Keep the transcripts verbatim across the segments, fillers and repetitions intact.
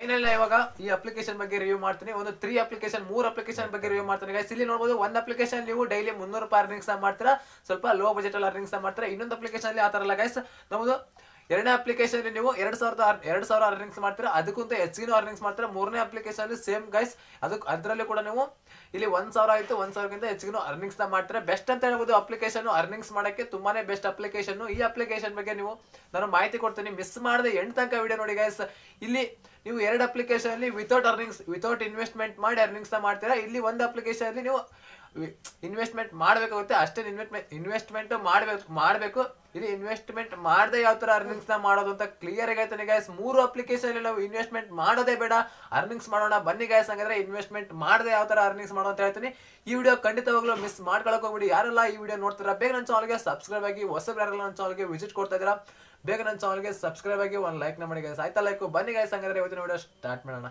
ಇನ್ನೆಲ್ಲ ಇವಾಗ ಈ ಅಪ್ಲಿಕೇಶನ್ ಬಗ್ಗೆ ರಿವ್ಯೂ ಮಾಡ್ತೀನಿ. ಒಂದು ತ್ರೀ ಅಪ್ಲಿಕೇಶನ್ ಮೂರು ಅಪ್ಲಿಕೇಶನ್ ಬಗ್ಗೆ ರಿವ್ಯೂ ಮಾಡ್ತೀನಿ ಗೈಸ್. ಇಲ್ಲಿ ನೋಡಬಹುದು ಒಂದು ಅಪ್ಲಿಕೇಶನ್ ನೀವು ಡೈಲಿ ಮುನ್ನೂರು ರೂಪಾಯಿ ಅರ್ನಿಂಗ್ಸ್ ಮಾಡ್ತೀರಾ, ಸ್ವಲ್ಪ ಲೋ ಬಜೆಟ್ ಅಲ್ಲಿ ಅರ್ನಿಂಗ್ಸ್ ಮಾಡ್ತೀರಾ. ಇನ್ನೊಂದು ಅಪ್ಲಿಕೇಶನ್ ಅಲ್ಲಿ ಆ ತರ ಅಲ್ಲ ಗೈಸ್. ನಮ್ಮದು ಎರಡನೇ ಅಪ್ಲಿಕೇಶನ್ ನೀವು ಎರಡ್ ಸಾವಿರದ ಎರಡ್ ಸಾವಿರ ಅರ್ನಿಂಗ್ಸ್ ಮಾಡ್ತೀರಾ, ಅದಕ್ಕಿಂತ ಹೆಚ್ಚಿನ ಅರ್ನಿಂಗ್ಸ್ ಮಾಡ್ತೀರಾ. ಮೂರನೇ ಅಪ್ಲಿಕೇಶನ್ ಅಲ್ಲಿ ಸೇಮ್ ಗೈಸ್, ಅದಕ್ಕೆ ಅದರಲ್ಲಿ ಕೂಡ ನೀವು ಇಲ್ಲಿ ಒಂದ್ ಸಾವಿರ ಆಯ್ತು, ಒಂದ್ ಸಾವಿರಕ್ಕಿಂತ ಹೆಚ್ಚಿನ ಅರ್ನಿಂಗ್ಸ್ ಮಾಡ್ತೀರಾ. ಬೆಸ್ಟ್ ಅಂತ ಹೇಳ್ಬೋದು ಅಪ್ಲಿಕೇಶನ್ ಅರ್ನಿಂಗ್ಸ್ ಮಾಡಕ್ಕೆ ತುಂಬಾನೇ ಬೆಸ್ಟ್ ಅಪ್ಲಿಕೇಶನ್. ಈ ಅಪ್ಲಿಕೇಶನ್ ಬಗ್ಗೆ ನೀವು ನಾನು ಮಾಹಿತಿ ಕೊಡ್ತೀನಿ, ಮಿಸ್ ಮಾಡದೆ ಎಂಟು ತನಕ ವಿಡಿಯೋ ನೋಡಿ ಗೈಸ್. ಇಲ್ಲಿ ನೀವು ಎರಡು ಅಪ್ಲಿಕೇಶನ್ ಅಲ್ಲಿ ವಿತೌಟ್ ಅರ್ನಿಂಗ್ಸ್ ವಿತೌಟ್ ಇನ್ವೆಸ್ಟ್ಮೆಂಟ್ ಮಾಡಿ ಅರ್ನಿಂಗ್ಸ್ ಮಾಡ್ತೀರಾ. ಇಲ್ಲಿ ಒಂದು ಅಪ್ಲಿಕೇಶನ್ ಅಲ್ಲಿ ನೀವು ಇನ್ವೆಸ್ಟ್ಮೆಂಟ್ ಮಾಡಬೇಕಾಗುತ್ತೆ, ಅಷ್ಟೇ ಇನ್ವೆಸ್ಟ್ಮೆಂಟ್ ಇನ್ವೆಸ್ಟ್ಮೆಂಟ್ ಮಾಡಬೇಕು ಮಾಡಬೇಕು ಇಲ್ಲಿ ಇನ್ವೆಸ್ಟ್ಮೆಂಟ್ ಮಾಡದೆ ಯಾವ ತರ ಅರ್ನಿಂಗ್ಸ್ ನ ಮಾಡೋದು ಅಂತ ಕ್ಲಿಯರ್ ಆಗೈತೆ ಗೈಸ್. ಮೂರು ಅಪ್ಲಿಕೇಶನ್ ನಾವು ಇನ್ವೆಸ್ಟ್ಮೆಂಟ್ ಮಾಡೋದೇ ಬೇಡ, ಅರ್ನಿಂಗ್ಸ್ ಮಾಡೋಣ ಬನ್ನಿ ಗೈಸ್. ಹಂಗಾದ್ರೆ ಇನ್ವೆಸ್ಟ್ಮೆಂಟ್ ಮಾಡದೆ ಯಾವ ತರ ಅರ್ನಿಂಗ್ಸ್ ಮಾಡೋ ಅಂತ ಹೇಳ್ತೀನಿ. ಈ ವಿಡಿಯೋ ಖಂಡಿತವಾಗ್ಲೂ ಮಿಸ್ ಮಾಡ್ಕೊಳಕ್ ಹೋಗ್ಬಿಡಿ. ಯಾರೆಲ್ಲ ಈ ವಿಡಿಯೋ ನೋಡ್ತಾರ ಬೇಗ ನನ್ನ ಚಾನಲ್ಗೆ ಸಬ್ಸ್ಕ್ರೈಬ್ ಆಗಿ, ಹೊಸಬ್ರು ಯಾರೆಲ್ಲ ನನ್ನ ಚಾನಲ್ಗೆ ವಿಸಿಟ್ ಕೊಡ್ತಾ ಇದ್ದೀರಾ ಬೇಗ ನನ್ನ ಚಾನಲ್ಗೆ ಸಬ್ಸ್ಕ್ರೈಬ್ ಆಗಿ ಒಂದು ಲೈಕ್ ನ ಮಾಡಿ ಗೈಸ್. ಆಯ್ತಾ ಲೈಕ್ ಬನ್ನಿ ಗೈಸ್. ಹಂಗಾದ್ರೆ ಇವತ್ತಿನ ವಿಡಿಯೋ ಸ್ಟಾರ್ಟ್ ಮಾಡೋಣ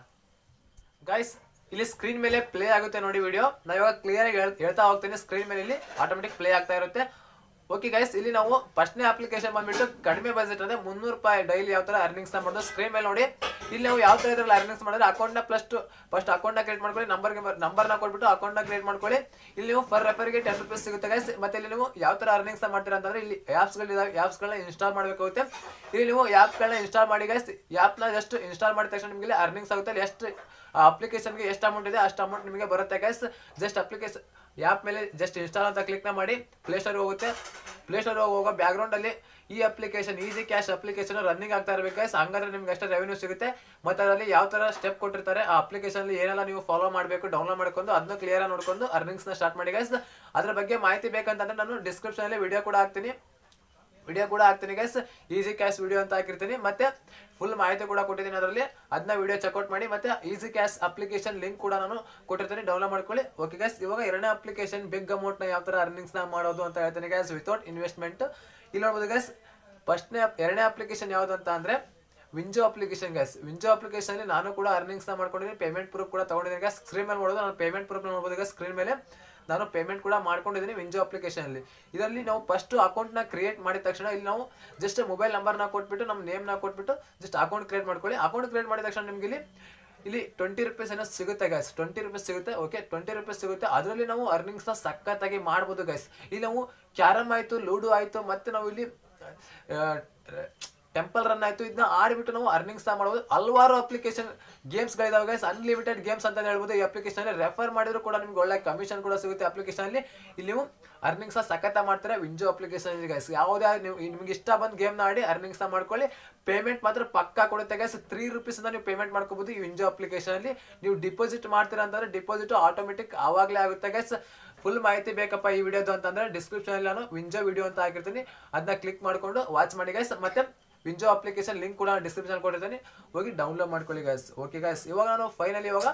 ಗೈಸ್. ಇಲ್ಲಿ ಸ್ಕ್ರೀನ್ ಮೇಲೆ ಪ್ಲೇ ಆಗುತ್ತೆ ನೋಡಿ ವಿಡಿಯೋ. ನಾವು ಇವಾಗ ಕ್ಲಿಯರ್ ಆಗಿ ಹೇಳ್ತಾ ಹೋಗ್ತೀನಿ, ಸ್ಕ್ರೀನ್ ಮೇಲೆ ಇಲ್ಲಿ ಆಟೋಮೆಟಿಕ್ ಪ್ಲೇ ಆಗ್ತಾ ಇರುತ್ತೆ. ಓಕೆ ಗೈಸ್, ಇಲ್ಲಿ ನಾವು ಫಸ್ಟ್ನೇ ಅಪ್ಲಿಕೇಶನ್ ಬಂದ್ಬಿಟ್ಟು ಕಡಿಮೆ ಬಜೆಟ್ ಅಂದ್ರೆ ಮುನ್ನೂರು ರೂಪಾಯಿ ಡೈಲಿ ಯಾವ ತರ ಅರ್ನಿಂಗ್ಸ್ ಮಾಡೋದು ಸ್ಕ್ರೀನ್ ಮೇಲೆ ನೋಡಿ. ಇಲ್ಲಿ ನಾವು ಯಾವ ತರ ಇದ್ರಲ್ಲಿ ಅರ್ನಿಂಗ್ಸ್ ಮಾಡಿದ್ರೆ ಅಕೌಂಟ್ ನ ಪ್ಲಸ್ ಫಸ್ಟ್ ಅಕೌಂಟ್ ನ ಕ್ರಿಯೇಟ್ ಮಾಡ್ಕೊಳ್ಳಿ, ನಂಬರ್ ನಂಬರ್ ನ ಕೊಟ್ಬಿಟ್ಟು ಅಕೌಂಟ್ ನ ಕ್ರಿಯೇಟ್ ಮಾಡ್ಕೊಳ್ಳಿ. ಇಲ್ಲಿ ನೀವು ಫರ್ ರೆಫರ್ಗೆ ಟೆನ್ ರುಪೀಸ್ ಸಿಗುತ್ತೆ ಗೈಸ್. ಮತ್ತೆ ಇಲ್ಲಿ ನೀವು ಯಾವ ತರ ಅರ್ನಿಂಗ್ಸ್ ಮಾಡ್ತೀರಾ ಅಂತಂದ್ರೆ ಇಲ್ಲಿ ಆಪ್ಸ್ ಗಳಿದಾವೆ, ಆಪ್ಸ್ ಗಳನ್ನ ಇನ್ಸ್ಟಾಲ್ ಮಾಡಬೇಕಾಗುತ್ತೆ. ಇಲ್ಲಿ ನೀವು ಆಪ್ ಗಳನ್ನ ಇನ್ಸ್ಟಾಲ್ ಮಾಡಿ ಗೈಸ್. ಆಪ್ ನ ಜಸ್ಟ್ ಇನ್ಸ್ಟಾಲ್ ಮಾಡಿದ ತಕ್ಷಣ ನಿಮಗೆ ಅರ್ನಿಂಗ್ಸ್ ಆಗುತ್ತೆ. ಎಷ್ಟು ಅಪ್ಲಿಕೇಶನ್ಗೆ ಎಷ್ಟು ಅಮೌಂಟ್ ಇದೆ ಅಷ್ಟು ಅಮೌಂಟ್ ನಿಮಗೆ ಬರುತ್ತೆ ಗೈಸ್. ಜಸ್ಟ್ ಅಪ್ಲಿಕೇಶನ್ ಆ್ಯಪ್ ಮೇಲೆ ಜಸ್ಟ್ ಇನ್ಸ್ಟಾಲ್ ಅಂತ ಕ್ಲಿಕ್ ಮಾಡಿ ಪ್ಲೇ ಸ್ಟೋರ್ ಹೋಗುತ್ತೆ. ಪ್ಲೇ ಸ್ಟೋರ್ ಹೋಗೋ ಬ್ಯಾಕ್ ಗ್ರೌಂಡ್ ಅಲ್ಲಿ ಈ application easy cash application running ಆಗ್ತಾ ಇರಬೇಕು ಗೈಸ್. ಹಂಗಾದ್ರೆ ನಿಮ್ಗೆ ಅಷ್ಟೇ ರೆವೆನ್ಯೂ ಸಿಗುತ್ತೆ. ಮತ್ತೆ ಅದರಲ್ಲಿ ಯಾವ ತರ ಸ್ಟೆಪ್ ಕೊಟ್ಟಿರ್ತಾರೆ ಆ ಅಪ್ಲಿಕೇಶನ್ ಅಲ್ಲಿ ಏನೆಲ್ಲ ನೀವು ಫಾಲೋ ಮಾಡಬೇಕು ಡೌನ್ಲೋಡ್ ಮಾಡ್ಕೊಂಡು ಅದನ್ನ ಕ್ಲಿಯರ್ ನೋಡ್ಕೊಂಡು ಅರ್ನಿಂಗ್ಸ್ ನ ಸ್ಟಾರ್ಟ್ ಮಾಡಿ ಗೈಸ್. ಅದ್ರ ಬಗ್ಗೆ ಮಾಹಿತಿ ಬೇಕಂತಂದ್ರೆ ನಾನು ಡಿಸ್ಕ್ರಿಪ್ಷನ್ ಅಲ್ಲಿ ವಿಡಿಯೋ ಕೂಡ ಹಾಕ್ತೀನಿ ವಿಡಿಯೋ ಕೂಡ ಹಾಕ್ತೀನಿ ಗೈಸ್. ಈಸಿ ಕ್ಯಾಶ್ ವಿಡಿಯೋ ಅಂತ ಹಾಕಿರ್ತೀನಿ, ಮತ್ತೆ ಫುಲ್ ಮಾಹಿತಿ ಕೂಡ ಕೊಟ್ಟಿದ್ದೀನಿ ಅದರಲ್ಲಿ, ಅದನ್ನ ವಿಡಿಯೋ ಚೆಕ್ಔಟ್ ಮಾಡಿ. ಮತ್ತೆ ಈಸಿ ಕ್ಯಾಶ್ ಅಪ್ಲಿಕೇಶನ್ ಲಿಂಕ್ ಕೂಡ ನಾನು ಕೊಟ್ಟಿರ್ತೀನಿ, ಡೌನ್ಲೋಡ್ ಮಾಡ್ಕೊಳ್ಳಿ. ಓಕೆ ಗೈಸ್, ಇವಾಗ ಎರಡನೇ ಅಪ್ಲಿಕೇಶನ್ ಬಿಗ್ ಅಮೌಂಟ್ ನ ಯಾವ ತರ ಅರ್ನಿಂಗ್ಸ್ ನ ಮಾಡೋದು ಅಂತ ಹೇಳ್ತೀನಿ ಗೈಸ್ ವಿತೌಟ್ ಇನ್ವೆಸ್ಟ್ಮೆಂಟ್. ಇಲ್ಲಿ ನೋಡ್ಬೋದು ಗೈಸ್, ಫಸ್ಟ್ನೇ ಎರಡನೇ ಅಪ್ಲಿಕೇಶನ್ ಯಾವ್ದು ಅಂತ ಅಂದ್ರೆ Winzo application guys. Winzo application ಅಲ್ಲಿ ನಾನು ಕೂಡ ಅರ್ನಿಂಗ್ಸ್ ನ ಮಾಡ್ಕೊಂಡಿದ್ದೀನಿ, ಪೇಮೆಂಟ್ ಪ್ರೂಫ್ ಕೂಡ ತಗೊಂಡಿದ್ದೀನಿ ಗೈಸ್. ಸ್ಕ್ರೀನ್ ಮೇಲೆ ನೋಡೋದು ನಾನು ಪೇಮೆಂಟ್ ಪ್ರೂಫ್ ನೋಡ್ಬೋದು ಗೈಸ್. ಸ್ಕ್ರೀನ್ ಮೇಲೆ ನಾನು ಪೇಮೆಂಟ್ ಕೂಡ ಮಾಡ್ಕೊಂಡಿದ್ದೀನಿ ವಿಂಜೋ ಅಪ್ಲಿಕೇಶನ್ ಅಲ್ಲಿ. ಇದರಲ್ಲಿ ನಾವು ಫಸ್ಟ್ ಅಕೌಂಟ್ ನ ಕ್ರಿಯೇಟ್ ಮಾಡಿದ ತಕ್ಷಣ ಇಲ್ಲಿ ನಾವು ಜಸ್ಟ್ ಮೊಬೈಲ್ ನಂಬರ್ ನ ಕೊಟ್ಬಿಟ್ಟು ನಮ್ಮ ನೇಮ್ ನ ಕೊಟ್ಬಿಟ್ಟು ಜಸ್ಟ್ ಅಕೌಂಟ್ ಕ್ರಿಯೇಟ್ ಮಾಡ್ಕೊಳ್ಳಿ. ಅಕೌಂಟ್ ಕ್ರಿಯೇಟ್ ಮಾಡಿದ ತಕ್ಷಣ ನಿಮ್ಗೆ ಇಲ್ಲಿ ಇಲ್ಲಿ ಟ್ವೆಂಟಿ ರುಪೀಸ್ ಏನೋ ಸಿಗುತ್ತೆ ಗೈಸ್. ಟ್ವೆಂಟಿ ರುಪೀಸ್ ಸಿಗುತ್ತೆ. ಓಕೆ, ಟ್ವೆಂಟಿ ರುಪೀಸ್ ಸಿಗುತ್ತೆ. ಅದರಲ್ಲಿ ನಾವು ಅರ್ನಿಂಗ್ಸ್ ನ ಸಖತ್ತಾಗಿ ಮಾಡ್ಬೋದು ಗೈಸ್. ಇಲ್ಲಿ ನಾವು ಕ್ಯಾರಮ್ ಆಯ್ತು, ಲೂಡೋ ಆಯ್ತು, ಮತ್ತೆ ನಾವು ಇಲ್ಲಿ ಟೆಂಪಲ್ ರನ್ ಆಯ್ತು, ಇದನ್ನ ಆಡ್ಬಿಟ್ಟು ನಾವು ಅರ್ನಿಂಗ್ಸ್ ಮಾಡಬಹುದು. ಹಲವಾರು ಅಪ್ಲಿಕೇಶನ್ ಗೇಮ್ಸ್ ಗಳಿದಾವೆ ಗೈಸ್, ಅನ್ಲಿಮಿಟೆಡ್ ಗೇಮ್ಸ್ ಅಂತ ಹೇಳ್ಬೋದು. ಈ ಅಪ್ಲಿಕೇಶನ್ ಅಲ್ಲಿ ರೆಫರ್ ಮಾಡಿದ್ರು ಕೂಡ ನಿಮ್ಗೆ ಒಳ್ಳೆ ಕಮಿಷನ್ ಕೂಡ ಸಿಗುತ್ತೆ ಅಪ್ಲಿಕೇಶನ್ ಅಲ್ಲಿ. ಇಲ್ಲಿ ನೀವು ಅರ್ನಿಂಗ್ಸ್ ಸಖತ್ತ ಮಾಡ್ತಾರೆ ವಿಂಜೋ ಅಪ್ಲಿಕೇಶನ್ ಗೈಸ್. ಯಾವುದೇ ನೀವು ನಿಮ್ಗೆ ಇಷ್ಟ ಬಂದ್ ಗೇಮ್ ನ ಆಡಿ ಅರ್ನಿಂಗ್ಸ್ ಮಾಡ್ಕೊಳ್ಳಿ. ಪೇಮೆಂಟ್ ಮಾತ್ರ ಪಕ್ಕಾ ಕೊಡುತ್ತೆ ಗೈಸ್. ತ್ರೀ ರುಪೀಸ್ ಇಂದ ನೀವು ಪೇಮೆಂಟ್ ಮಾಡ್ಕೋಬಹುದು ಈ ವಿಂಜೋ ಅಪ್ಲಿಕೇಶನ್ ಅಲ್ಲಿ. ನೀವು ಡಿಪಾಸಿಟ್ ಮಾಡ್ತೀರಾ ಅಂತಂದ್ರೆ ಡಿಪಾಸಿಟ್ ಆಟೋಮೆಟಿಕ್ ಆವಾಗಲೇ ಆಗುತ್ತೆ ಗೈಸ್. ಫುಲ್ ಮಾಹಿತಿ ಬೇಕಪ್ಪ ಈ ವಿಡಿಯೋದು ಅಂತಂದ್ರೆ ಡಿಸ್ಕ್ರಿಪ್ಷನ್ ಅಲ್ಲಿ ನಾನು ವಿಂಜೋ ವಿಡಿಯೋ ಅಂತ ಹಾಕಿರ್ತೀನಿ, ಅದನ್ನ ಕ್ಲಿಕ್ ಮಾಡ್ಕೊಂಡು ವಾಚ್ ಮಾಡಿ ಗೈಸ್. ಮತ್ತೆ ವಿಂಜೋ ಅಪ್ಲಿಕೇಶನ್ ಲಿಂಕ್ ಕೂಡ ಡಿಸ್ಕ್ರಿಪ್ಷನ್ ಕೊಟ್ಟಿರ್ತೀನಿ, ಹೋಗಿ ಡೌನ್ಲೋಡ್ ಮಾಡ್ಕೊಳ್ಳಿ ಗೈಸ್. ಓಕೆ ಗೈಸ್, ಇವಾಗ ನಾನು ಫೈನಲಿ ಇವಾಗ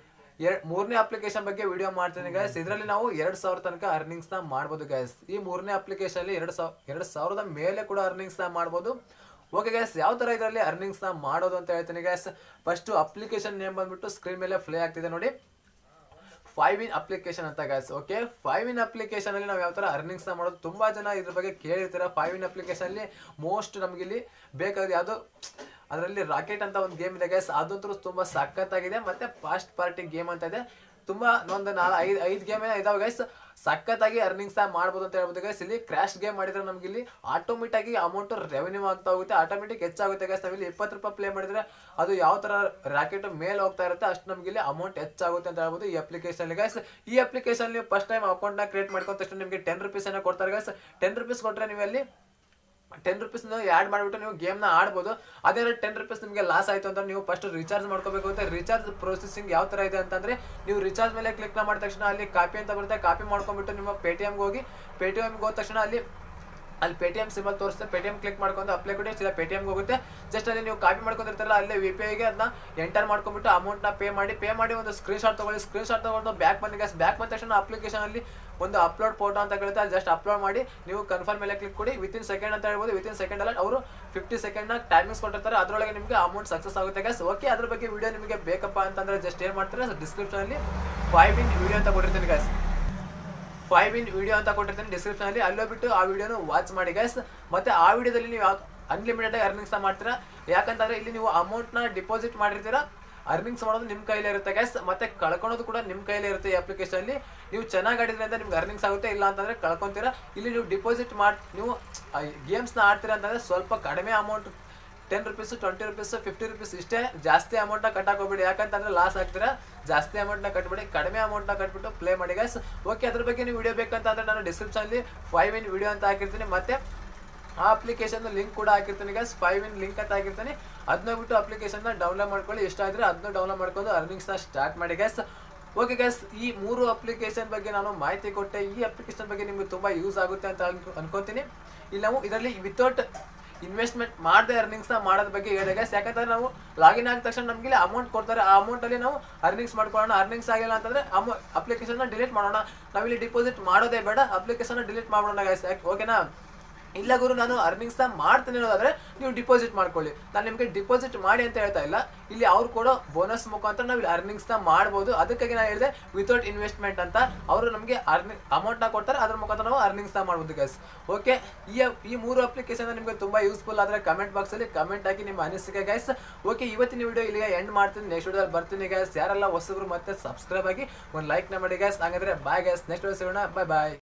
ಮೂರನೇ ಅಪ್ಲಿಕೇಶನ್ ಬಗ್ಗೆ ವಿಡಿಯೋ ಮಾಡ್ತೀನಿ ಗೈಸ್. ಇದರಲ್ಲಿ ನಾವು ಎರಡ್ ಸಾವಿರ ತನಕ ಅರ್ನಿಂಗ್ಸ್ ನ ಮಾಡ್ಬೋದು ಗೈಸ್. ಈ ಮೂರನೇ ಅಪ್ಲಿಕೇಶನ್ ಅಲ್ಲಿ ಎರಡ್ ಸಾವಿರ ಎರಡ್ ಸಾವಿರದ ಮೇಲೆ ಕೂಡ ಅರ್ನಿಂಗ್ಸ್ ನ ಮಾಡ್ಬೋದು. ಓಕೆ ಗೈಸ್, ಯಾವ ತರ ಇದರಲ್ಲಿ ಅರ್ನಿಂಗ್ಸ್ ನ ಮಾಡೋದು ಅಂತ ಹೇಳ್ತೀನಿ ಗೈಸ್. ಫಸ್ಟ್ ಅಪ್ಲಿಕೇಶನ್ ನೇಮ್ ಬಂದ್ಬಿಟ್ಟು ಸ್ಕ್ರೀನ್ ಮೇಲೆ ಪ್ಲೇ ಆಗ್ತಿದೆ ನೋಡಿ, ಫೈವ್ ಇನ್ ಅಪ್ಲಿಕೇಶನ್ ಅಂತ guys. Okay, five in application ಅಲ್ಲಿ ನಾವು ಯಾವ ತರ ಅರ್ನಿಂಗ್ಸ್ ನ ಮಾಡೋದು ತುಂಬಾ ಜನ ಇದ್ರ ಬಗ್ಗೆ ಕೇಳಿರ್ತೀರ. ಫೈವ್ ಇನ್ ಅಪ್ಲಿಕೇಶನ್ ಅಲ್ಲಿ ಮೋಸ್ಟ್ ನಮ್ಗೆ ಇಲ್ಲಿ ಬೇಕಾದ ಯಾವ್ದು ಅದರಲ್ಲಿ ರಾಕೆಟ್ ಅಂತ ಒಂದು ಗೇಮ್ ಇದೆ ಗೈಸ್. ಅದಂತೂ ತುಂಬಾ ಸಖತ್ತಾಗಿದೆ. ಮತ್ತೆ ಫಾಸ್ಟ್ ಪಾರ್ಟಿ ಗೇಮ್ ಅಂತ ಇದೆ, ತುಂಬಾ ಒಂದು ನಾಲ್ ಐದ್ ಐದ್ ಗೇಮ್ ಇದಾವೆ ಗೈಸ್. ಸಖತ್ತಾಗಿ ಅರ್ನಿಂಗ್ಸ್ ಮಾಡ್ಬೋದು ಅಂತ ಹೇಳ್ಬೋದು ಗೈಸ್. ಇಲ್ಲಿ ಕ್ರಾಶ್ ಗೇಮ್ ಮಾಡಿದ್ರೆ ನಮ್ಗೆ ಇಲ್ಲಿ ಆಟೋಮೆಟಿಕ್ ಆಗಿ ಅಮೌಂಟ್ ರೆವೆನ್ಯೂ ಆಗ್ತಾ ಹೋಗುತ್ತೆ, ಆಟೋಮೆಟಿಕ್ ಹೆಚ್ಚಾಗುತ್ತೆ ಗೈಸ್. ನಾವಿಲ್ಲಿ ಇಪ್ಪತ್ತು ರೂಪಾಯಿ ಪ್ಲೇ ಮಾಡಿದ್ರೆ ಅದು ಯಾವ ತರ ರಾಕೆಟ್ ಮೇಲೆ ಹೋಗ್ತಾ ಇರುತ್ತೆ ಅಷ್ಟು ನಮ್ಗೆ ಇಲ್ಲಿ ಅಮೌಂಟ್ ಹೆಚ್ಚಾಗುತ್ತೆ ಅಂತ ಹೇಳ್ಬೋದು ಈ ಅಪ್ಲಿಕೇಶನ್ ಗೈಸ್. ಈ ಅಪ್ಲಿಕೇಶನ್ ನೀವು ಫಸ್ಟ್ ಟೈಮ್ ಅಕೌಂಟ್ ನ ಕ್ರಿಯೇಟ್ ಮಾಡ್ಕೊಂಡ ತಕ್ಷಣ ನಿಮಗೆ ಟೆನ್ ರುಪೀಸ್ ಏನೋ ಕೊಡ್ತಾರೆ ಗೈಸ್. ಟೆನ್ ರುಪೀಸ್ ಕೊಟ್ರೆ ನೀವು ಅಲ್ಲಿ ಟೆನ್ ರುಪೀಸ್ ಆಡ್ ಮಾಡ್ಬಿಟ್ಟು ನೀವು ಗೇಮ್ ನ ಆಡ್ಬೋದು. ಅದೇ ಟೆನ್ ರುಪೀಸ್ ನಿಮಗೆ ಲಾಸ್ ಆಯ್ತು ಅಂತ ನೀವು ಫಸ್ಟ್ ರಿಚಾರ್ಜ್ ಮಾಡ್ಕೋಬೇಕು. ಅಂತ ರಿಚಾರ್ಜ್ ಪ್ರೊಸೆಸಿಂಗ್ ಯಾವ ತರ ಇದೆ ಅಂತಂದ್ರೆ ನೀವು ರಿಚಾರ್ಜ್ ಮೇಲೆ ಕ್ಲಿಕ್ ಮಾಡಿದ ತಕ್ಷಣ ಅಲ್ಲಿ ಕಾಪಿ ಅಂತ ಬರುತ್ತೆ, ಕಾಪಿ ಮಾಡ್ಕೊಂಡ್ಬಿಟ್ಟು ನಿಮ್ಮ ಪೇಟಿಎಂಗೆ ಹೋಗಿ ಪೇಟಿಎಂಗೆ ಹೋದ ತಕ್ಷಣ ಅಲ್ಲಿ ಅಲ್ಲಿ ಪೇಟಿಎಂ ಸಿಂಬಲ್ ತೋರಿಸುತ್ತೆ, ಪೇಟಿಎಂ ಕ್ಲಿಕ್ ಮಾಡ್ಕೊಂಡು ಅಪ್ಲೈ ಕೊಡಿ ಸೀದಾ ಪೇಟಿಎಂಗೆ ಹೋಗುತ್ತೆ. ಜಸ್ಟ್ ಅಲ್ಲಿ ನೀವು ಕಾಪಿ ಮಾಡ್ಕೊಂಡಿರ್ತಾರಲ್ಲ ಅಲ್ಲೇ ವಿ ಪಿ ಐಗೆ ಅದನ್ನ ಎಂಟರ್ ಮಾಡ್ಕೊಂಡ್ಬಿಟ್ಟು ಅಮೌಂಟ್ ನ ಪೇ ಮಾಡಿ ಪೇ ಮಾಡಿ ಒಂದು ಸ್ಕ್ರೀನ್ ಶಾಟ್ ತಗೊಳ್ಳಿ. ಸ್ಕ್ರೀನ್ ಶಾಟ್ ತಗೊಂಡು ಬ್ಯಾಕ್ ಬನ್ನಿ ಗೈಸ್. ಬ್ಯಾಕ್ ಬಂದ ತಕ್ಷಣ ಅಪ್ಲಿಕೇಶನ್ ಅಲ್ಲಿ ಒಂದು ಅಪ್ಲೋಡ್ ಫೋಟೋ ಅಂತ ಕೇಳುತ್ತೆ, ಅಲ್ಲಿ ಜಸ್ಟ್ ಅಪ್ಲೋಡ್ ಮಾಡಿ ನೀವು ಕನ್ಫರ್ಮ್ ಮೇಲೆ ಕ್ಲಿಕ್ ಕೊಡಿ. ವಿತಿನ್ ಸೆಕೆಂಡ್ ಅಂತ ಹೇಳ್ಬೋದು. ವಿತಿನ್ ಸೆಕೆಂಡ್ ಅಲ್ಲ ಅವರು ಫಿಫ್ಟಿ ಸೆಕೆಂಡ್ ನ ಟೈಮಿಂಗ್ಸ್ ಕೊಟ್ಟಿರ್ತಾರೆ, ಅದರೊಳಗೆ ನಿಮಗೆ ಅಮೌಂಟ್ ಸಕ್ಸಸ್ ಆಗುತ್ತೆ ಗೈಸ್. ಓಕೆ, ಅದ್ರ ಬಗ್ಗೆ ವಿಡಿಯೋ ನಿಮಗೆ ಬೇಕಪ್ಪ ಅಂತಂದ್ರೆ ಜಸ್ಟ್ ಏನ್ ಮಾಡ್ತಾರೆ ಡಿಸ್ಕ್ರಿಪ್ಷನ್ ಅಲ್ಲಿ ಫೈವ್ ಇನ್ ವಿಡಿಯೋ ಅಂತ ಕೊಟ್ಟಿರ್ತೀನಿ ಗೈಸ್. ಫೈವ್ ಇನ್ ವಿಡಿಯೋ ಅಂತ ಕೊಟ್ಟಿರ್ತೀನಿ ಡಿಸ್ಕ್ರಿಪ್ಷನ್ ಅಲ್ಲಿ, ಅಲ್ಲೋಗ್ಬಿಟ್ಟು ಆ ವಿಡಿಯೋನ ವಾಚ್ ಮಾಡಿ ಗೈಸ್. ಮತ್ತೆ ಆ ವಿಡಿಯೋದಲ್ಲಿ ನೀವು ಅನ್ಲಿಮಿಟೆಡ್ ಆಗಿ ಅರ್ನಿಂಗ್ಸ್ ಮಾಡ್ತೀರಾ. ಯಾಕಂತಂದ್ರೆ ಇಲ್ಲಿ ನೀವು ಅಮೌಂಟ್ ನ ಡಿಪಾಸಿಟ್ ಮಾಡಿರ್ತೀರಾ, ಅರ್ನಿಂಗ್ಸ್ ಮಾಡೋದು ನಿಮ್ಮ ಕೈಲೇ ಇರುತ್ತೆ ಗೈಸ್, ಮತ್ತೆ ಕಳ್ಕೊಳೋದು ಕೂಡ ನಿಮ್ಮ ಕೈಲೇ ಇರುತ್ತೆ. ಈ ಅಪ್ಲಿಕೇಶನ್ ಅಲ್ಲಿ ನೀವು ಚೆನ್ನಾಗಿ ಆಡಿದ್ರೆ ಅಂತ ನಿಮ್ಗೆ ಅರ್ನಿಂಗ್ಸ್ ಆಗುತ್ತೆ, ಇಲ್ಲ ಅಂತಂದ್ರೆ ಕಳ್ಕೊಂತೀರಾ. ಇಲ್ಲಿ ನೀವು ಡಿಪಾಸಿಟ್ ಮಾಡಿ ನೀವು ಗೇಮ್ಸ್ನ ಆಡ್ತೀರಾ ಅಂತಂದ್ರೆ ಸ್ವಲ್ಪ ಕಡಿಮೆ amount, ten rupees twenty rupees fifty rupees ಇಷ್ಟೇ, ಜಾಸ್ತಿ ಅಮೌಂಟ್ನ ಕಟ್ಟಾಕ್ ಹೋಗ್ಬೇಡಿ, ಯಾಕಂತಂದ್ರೆ ಲಾಸ್ ಆಗ್ತೀರಾ. ಜಾಸ್ತಿ ಅಮೌಂಟ್ನ ಕಟ್ಬಿಡಿ, ಕಡಿಮೆ ಅಮೌಂಟ್ನ ಕಟ್ಬಿಟ್ಟು ಪ್ಲೇ ಮಾಡಿ ಗೈಸ್. ಓಕೆ, ಅದ್ರ ಬಗ್ಗೆ ನೀವು ವಿಡಿಯೋ ಬೇಕಂತಂದ್ರೆ ನಾನು ಡಿಸ್ಕ್ರಿಪ್ಷನಲ್ಲಿ ಫೈವ್ ಇನ್ ವಿಡಿಯೋ ಅಂತ ಹಾಕಿರ್ತೀನಿ, ಮತ್ತೆ ಆ ಅಪ್ಲಿಕೇಶನ್ ಲಿಂಕ್ ಕೂಡ ಹಾಕಿರ್ತೀನಿ ಗೈಸ್, ಫೈವ್ ಇನ್ ಲಿಂಕ್ ಅಂತ ಹಾಕಿರ್ತೀನಿ. ಅದನ್ನ ಬಿಟ್ಟು ಅಪ್ಲಿಕೇಶನ್ನ ಡೌನ್ಲೋಡ್ ಮಾಡ್ಕೊಳ್ಳಿ, ಇಷ್ಟ ಆದರೆ ಅದನ್ನ ಡೌನ್ಲೋಡ್ ಮಾಡ್ಕೊಂಡು ಅರ್ನಿಂಗ್ಸ್ನ ಸ್ಟಾರ್ಟ್ ಮಾಡಿ ಗೈಸ್. ಓಕೆ ಗೈಸ್, ಈ ಮೂರು ಅಪ್ಲಿಕೇಶನ್ ಬಗ್ಗೆ ನಾನು ಮಾಹಿತಿ ಕೊಟ್ಟೆ. ಈ ಅಪ್ಲಿಕೇಶನ್ ಬಗ್ಗೆ ನಿಮ್ಗೆ ತುಂಬ ಯೂಸ್ ಆಗುತ್ತೆ ಅಂತ ಅನ್ಕೋತೀನಿ. ಇಲ್ಲಿ ನಾವು ಇದರಲ್ಲಿ ವಿತೌಟ್ ಇನ್ವೆಸ್ಟ್ಮೆಂಟ್ ಮಾಡದೆ ಅರ್ನಿಂಗ್ಸ್ನ ಮಾಡೋದ್ರ ಬಗ್ಗೆ ಹೇಳಿದೆ ಗೈಸ್. ಯಾಕಂದ್ರೆ ನಾವು ಲಾಗಿನ್ ಆಗಿದ ತಕ್ಷಣ ನಮಗೆ ಅಮೌಂಟ್ ಕೊಡ್ತಾರೆ, ಆ ಅಮೌಂಟಲ್ಲಿ ನಾವು ಅರ್ನಿಂಗ್ಸ್ ಮಾಡ್ಕೊಳ್ಳೋಣ. ಅರ್ನಿಂಗ್ಸ್ ಆಗಿಲ್ಲ ಅಂತಂದರೆ ಅಮೌ ಅಪ್ಲಿಕೇಶನ್ನ ಡಿಲೀಟ್ ಮಾಡೋಣ. ನಾವಿಲ್ಲಿ ಡಿಪಾಸಿಟ್ ಮಾಡೋದೇ ಬೇಡ, ಅಪ್ಲಿಕೇಶನ್ನ ಡಿಲೀಟ್ ಮಾಡೋಣ ಗೈಸ್. ಓಕೆನಾ? ಇಲ್ಲ ಗುರು ನಾನು ಅರ್ನಿಂಗ್ಸ್ನ ಮಾಡ್ತೀನಿ ಅನ್ನೋದಾದ್ರೆ ನೀವು ಡಿಪಾಸಿಟ್ ಮಾಡ್ಕೊಳ್ಳಿ. ನಾನು ನಿಮಗೆ ಡಿಪಾಸಿಟ್ ಮಾಡಿ ಅಂತ ಹೇಳ್ತಾ ಇಲ್ಲ, ಇಲ್ಲಿ ಅವ್ರು ಕೊಡೋ ಬೋನಸ್ ಮುಖಾಂತರ ನಾವು ಇಲ್ಲಿ ಅರ್ನಿಂಗ್ಸ್ನ ಮಾಡ್ಬೋದು. ಅದಕ್ಕಾಗಿ ನಾನು ಹೇಳಿದೆ ವಿತೌಟ್ ಇನ್ವೆಸ್ಟ್ಮೆಂಟ್ ಅಂತ. ಅವರು ನಮಗೆ ಅರ್ನಿಂಗ್ ಅಮೌಂಟ್ನ ಕೊಡ್ತಾರೆ, ಅದ್ರ ಮುಖಾಂತರ ನಾವು ಅರ್ನಿಂಗ್ಸ್ನ ಮಾಡ್ಬೋದು ಗೈಸ್. ಓಕೆ, ಈ ಈ ಮೂರು ಅಪ್ಲಿಕೇಶನ್ ನಿಮಗೆ ತುಂಬ ಯೂಸ್ಫುಲ್ ಆದರೆ ಕಮೆಂಟ್ ಬಾಕ್ಸಲ್ಲಿ ಕಮೆಂಟ್ ಹಾಕಿ ನಿಮ್ಮ ಅನಿಸಿಕೆ ಗೈಸ್. ಓಕೆ, ಇವತ್ತಿನ ವಿಡಿಯೋ ಇಲ್ಲಿಗೆ ಎಂಡ್ ಮಾಡ್ತೀನಿ, ನೆಕ್ಸ್ಟ್ ವಿಡಿಯೋದಲ್ಲಿ ಬರ್ತೀನಿ ಗೈಸ್. ಯಾರೆಲ್ಲ ಹೊಸಬ್ರು ಮತ್ತೆ ಸಬ್ಸ್ಕ್ರೈಬ್ ಆಗಿ ಒಂದು ಲೈಕ್ನ ಮಾಡಿ ಗೈಸ್. ಹಾಗಾದ್ರೆ ಬಾಯ್ ಗೈಸ್, ನೆಕ್ಸ್ಟ್ ವಿಡಿಯೋ ಸಿಗೋಣ, ಬಾಯ್ ಬಾಯ್.